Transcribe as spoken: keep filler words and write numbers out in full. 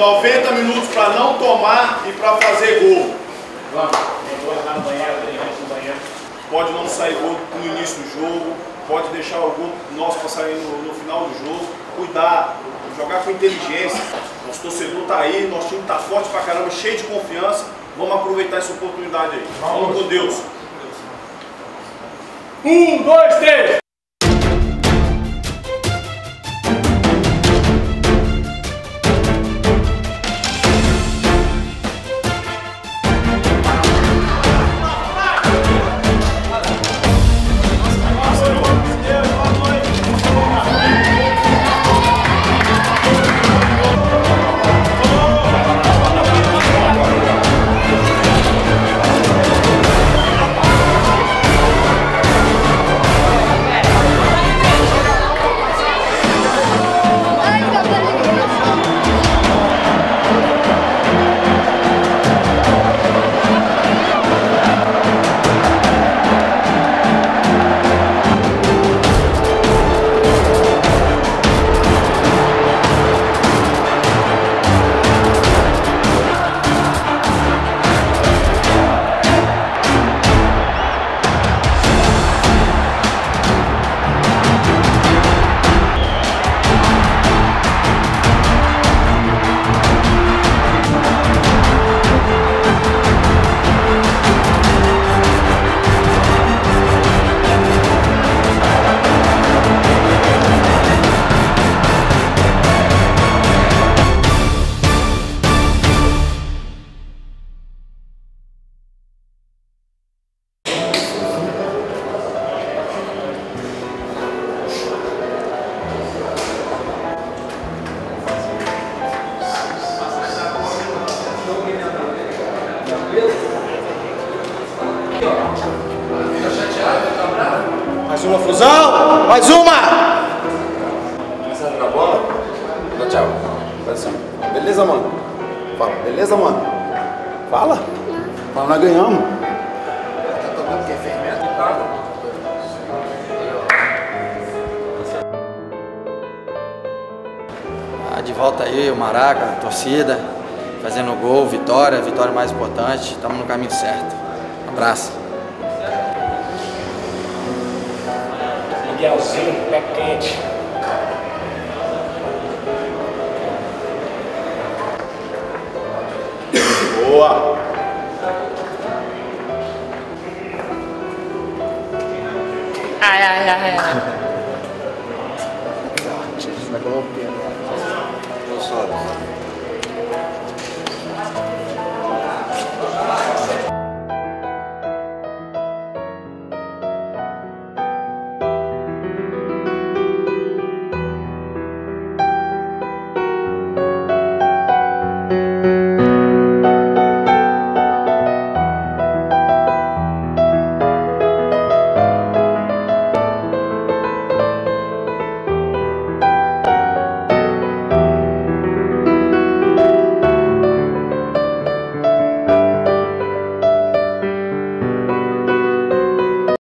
noventa minutos para não tomar e para fazer gol. Vamos. Lá no banheiro, no banheiro. Pode não sair gol no início do jogo, pode deixar o gol nosso para sair no, no final do jogo. Cuidar, jogar com inteligência. Nosso torcedor tá aí, nosso time tá forte pra caramba, cheio de confiança. Vamos aproveitar essa oportunidade aí. Vamos com Deus. Um, dois, três! Mais uma fusão! Mais uma! Começa a jogar bola? Dá tchau. Faz assim. Beleza, mano? Fala. Beleza, mano? Fala. Fala, nós ganhamos. Tá tomando que é fermento e tal. Ah, de volta aí, o Maraca, a torcida, fazendo gol, vitória, vitória mais importante. Estamos no caminho certo. Um abraço. Miguelzinho, pé quente. Boa! Ai, ai, ai, ai. Vai colocar o pé.